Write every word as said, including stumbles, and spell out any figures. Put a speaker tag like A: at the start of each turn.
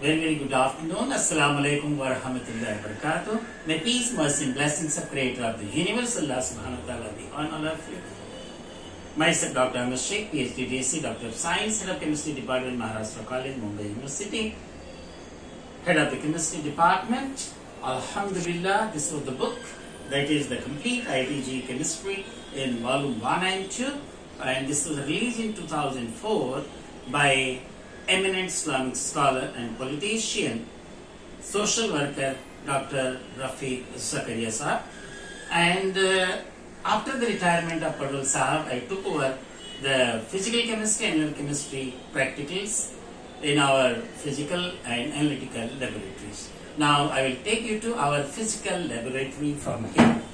A: Very, very good afternoon. Assalamu alaikum wa rahmatullahi wa barakatuh. May peace, mercy and blessings of Creator of the universe, Allah subhanahu wa ta'ala, be on all of you. Myself, Doctor Ahmed Sheikh, PhD, D C, Doctor of Science, Head of Chemistry Department, Maharashtra College, Mumbai University. Head of the Chemistry Department. Alhamdulillah, this was the book. That is the complete I T G Chemistry in volume one and two. And this was released in two thousand four by eminent Islamic scholar and politician, social worker, Doctor Rafiq Zakaria Sahab. And uh, after the retirement of Padwal Sahab, I took over the physical chemistry and analytical chemistry practicals in our physical and analytical laboratories. Now I will take you to our physical laboratory from here.